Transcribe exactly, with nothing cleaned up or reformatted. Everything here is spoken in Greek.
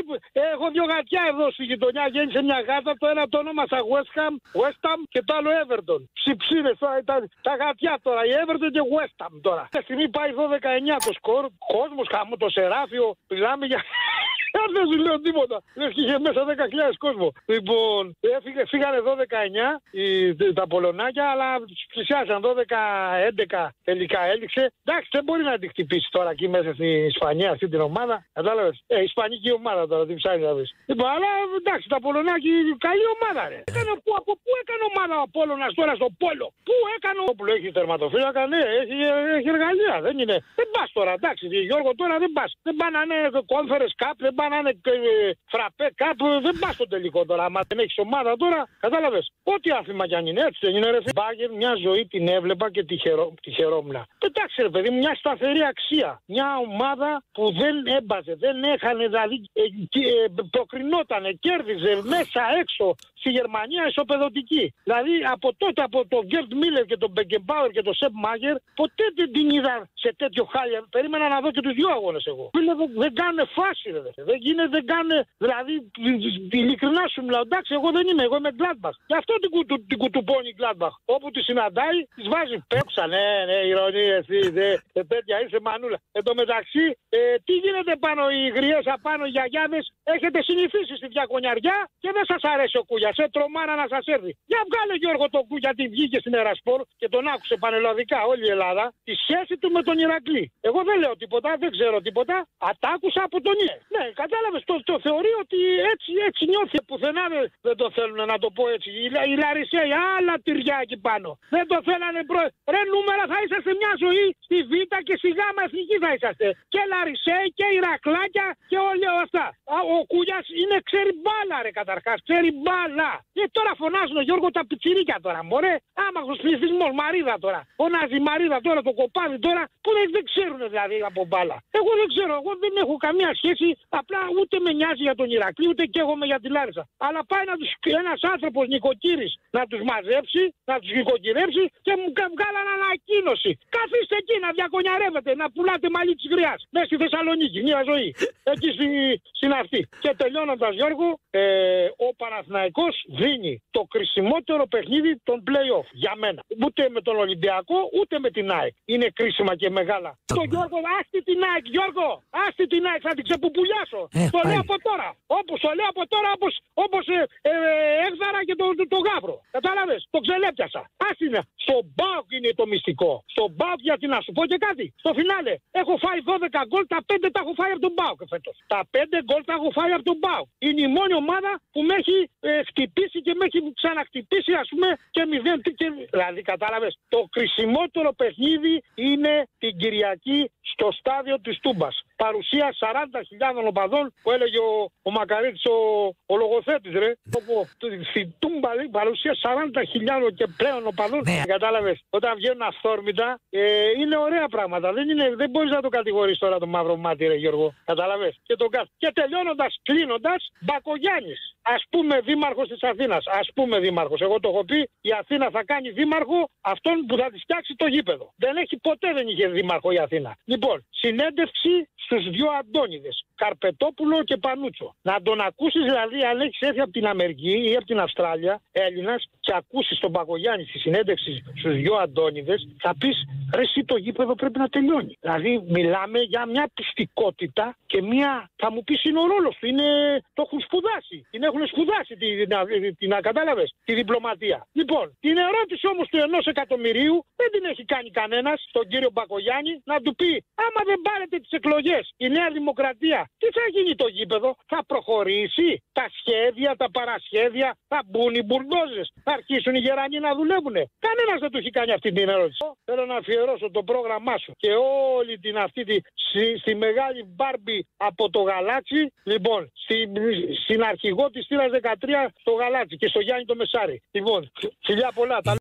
έχω δύο γατιά εδώ στη γειτονιά. Γέννησε μια γάτα. Το ένα το ονόμασα West Ham, West Ham και το άλλο Everton. Ψιψίδες τώρα ήταν τα γατιά τώρα. Η Everton και West Ham τώρα. Αυτή τη στιγμή πάει δώδεκα εννιά το σκορ. Κόσμος χαμό, το Σεράφιο. Μιλάμε για. Δεν σου λέω τίποτα. Λες και είχε μέσα δέκα χιλιάδες κόσμο. Λοιπόν, έφυγε, φύγανε δώδεκα εννιά οι, τα Πολωνάκια, αλλά πλησιάσαν δώδεκα έντεκα τελικά έληξε. Εντάξει, δεν μπορεί να την χτυπήσει τώρα εκεί μέσα στην Ισπανία αυτή την ομάδα. Κατάλαβες. Ε, Ισπανική ομάδα τώρα, τι ψάχνει να δεις. Λοιπόν, αλλά εντάξει, τα Πολωνάκια καλή ομάδα, ρε. Έκανε, που, από πού έκανε ομάδα ο Πόλωνας τώρα στο Πόλο. Πού έκανε ο Πόλο, έχει τερματοφύλακα, ναι, έχει, έχει εργαλεία. Δεν είναι. Δεν πας τώρα, εντάξει, Γιώργο, τώρα δεν πας. Δεν πάνε να είναι Conference Cup, δεν πάνε να είναι φραπέ κάπου, δεν πας στο τελικό τώρα. Άμα δεν έχεις ομάδα τώρα, κατάλαβες. Ό,τι άθλημα κι αν είναι, έτσι δεν είναι, ρε. Μπάγκερ, μια ζωή την έβλεπα και τη, χαιρό, τη χαιρόμουν. Εντάξει, ρε παιδί, μια σταθερή αξία. Μια ομάδα που δεν έμπαζε, δεν έχανε, δηλαδή ε, ε, προκρινότανε, κέρδιζε μέσα έξω. Στη Γερμανία ισοπεδωτική. Δηλαδή από τότε από τον Γκέρτ Μίλερ και τον Μπεκεμπάουερ και τον Σεπ Μάγκερ, ποτέ δεν την είδα σε τέτοιο χάλια. Περίμενα να δω και τους δύο αγώνες εγώ. Φίλε, δεν κάνουν φάση, ρε. Δεν γίνεται, δεν κάνουν. Δηλαδή, ειλικρινά σου μιλάω. Εντάξει, εγώ δεν είμαι, εγώ είμαι Gladbach. Γι' αυτό την, κουτου, την κουτουπώνει η Gladbach. Όπου τη συναντάει, τη βάζει πέξα. Ναι, ναι, ηρωνία, εσύ, δε, δε, τέτοια είσαι μανούλα. Εν τω μεταξύ, ε, τι γίνεται πάνω οι γριές απάνω, οι γιαγιάδες, έχετε συνηθίσει στη διακονιαριά και δεν σας αρέσει ο Κούγια. Σε τρομάρα να σας έρθει. Για βγάλε Γιώργο τον Κούγια, γιατί βγήκε στην Ερασπορ και τον άκουσε πανελλαδικά όλη η Ελλάδα, τη σχέση του με τον Ηρακλή. Εγώ δεν λέω τίποτα, δεν ξέρω τίποτα. Ατάκουσα από τον Ιε. Ναι, κατάλαβες, το, το θεωρεί ότι έτσι, έτσι νιώθει. Πουθενά δεν, δεν το θέλουν να το πω έτσι. Η, η Λαρισαία, άλλα τυριά εκεί πάνω. Δεν το θέλανε προ. Ρε νούμερα θα είσαστε μια ζωή στη Β και στη Γ εθνική θα είσαστε. Και Λαρισαίοι και Ηρακλάκια και όλα αυτά. Ο Κούγιας είναι, ξέρει μπάλα, ρε, καταρχάς. Ξέρει μπάλα. Και τώρα φωνάζουν ο Γιώργο τα πιτσιρίκια τώρα. Μωρέ, άμαχος πληθυσμός, Μαρίδα τώρα. Φωνάζει η Μαρίδα τώρα, το κοπάδι τώρα, που δεν, δεν ξέρουν δηλαδή από μπάλα. Εγώ δεν ξέρω, εγώ δεν έχω καμία σχέση. Απλά ούτε με νοιάζει για τον Ηρακλή, ούτε καίγομαι για τη Λάρισα. Αλλά πάει να τους, ένας άνθρωπος νοικοκύρης να τους μαζέψει, να τους νοικοκυρέψει και μου βγάλαν ανακοίνωση. Καθίστε εκεί να διακονιαρεύετε, να πουλάτε μαλλί της γριάς. Μέσα στη Θεσσαλονίκη, μια ζωή. Εκεί στη, στην αυτή. Και τελειώνοντας, Γιώργο, ε, ο Παναθηναϊκός δίνει το κρισιμότερο παιχνίδι των play-off για μένα. Ούτε με τον Ολυμπιακό, ούτε με την ΑΕΚ. Είναι κρίσιμα και μεγάλα. Το, το Γιώργο, άστη την ΑΕΚ, Γιώργο! Άστη την ΑΕΚ, θα την ξεπουπουλιάσω. Ε, το πάλι. Λέω από τώρα. Όπως το λέω από τώρα, όπως, όπως ε, ε, Εύδαρα και το, το, το Γάβρο. Κατάλαβες, το ξελέπιασα. Άστη είναι. Στο Μπάουκ είναι το μυστικό. Στο Μπάουκ, γιατί να σου πω και κάτι. Στο φινάλε έχω φάει δώδεκα γκολ, τα πέντε τα έχω φάει από τον Μπάουκ φέτος. Τα πέντε γκολ τα έχω φάει από τον Μπάουκ. Είναι η μόνη ομάδα που με έχει ε, χτυπήσει και με έχει ξαναχτυπήσει, ας πούμε, και μηδέν. Και... Δηλαδή, κατάλαβες, το κρισιμότερο παιχνίδι είναι την Κυριακή στο στάδιο της Τούμπας. Παρουσία σαράντα χιλιάδων οπαδών που έλεγε ο, ο Μακαρίτης, ο, ο λογοθέτης, ρε. Όπου στην Τούμπα λέει παρουσία σαράντα χιλιάδων και πλέον οπαδών. Ναι. Κατάλαβες, όταν βγαίνουν αυθόρμητα, ε, είναι ωραία πράγματα. Δεν, είναι, δεν μπορείς να το κατηγορείς τώρα το μαύρο μάτι, ρε Γιώργο. Κατάλαβες. Και, το, και τελειώνοντας, κλείνοντας, Μπακογιάννης. Ας πούμε δήμαρχος της Αθήνας. Ας πούμε δήμαρχος. Εγώ το έχω πει, η Αθήνα θα κάνει δήμαρχο αυτόν που θα της φτιάξει το γήπεδο. Δεν έχει, ποτέ δεν είχε δήμαρχο η Αθήνα. Λοιπόν, συνέντευξη στους δυο Αντώνιδες, Καρπετόπουλο και Πανούτσο. Να τον ακούσεις δηλαδή, αν έχεις έρθει από την Αμερική ή από την Αυστράλια, Έλληνας, και ακούσεις τον Μπακογιάννη στη συνέντευξη στους δυο Αντώνιδες, θα πεις, ρε εσύ το γήπεδο πρέπει να τελειώνει. Δηλαδή μιλάμε για μια πιστικότητα και μια, θα μου πεις είναι ο ρόλος του, είναι, το έχουν σπουδάσει. Την έχουν σπουδάσει, την, την, την, κατάλαβες, τη διπλωματία. Λοιπόν, την ερώτηση όμως του ενός εκατομμυρίου δεν την έχει κάνει κανένας, τον κύριο Μπακογιάννη, να του πει, άμα δεν πάρετε τις εκλογές, η Νέα Δημοκρατία, τι θα γίνει το γήπεδο, θα προχωρήσει, τα σχέδια, τα παρασχέδια, θα μπουν οι μπουρντόζες, θα αρχίσουν οι γερανοί να δουλεύουν. Κανένας δεν του έχει κάνει αυτή την ερώτηση. Θέλω να αφιερώσω το πρόγραμμά σου και όλη την αυτή τη, στη, στη μεγάλη Μπάρμπι από το Γαλάτσι, λοιπόν, στη, στην αρχηγό της θύρας δεκατρία στο Γαλάτσι και στο Γιάννη το Μεσάρι. Λοιπόν, φιλιά πολλά.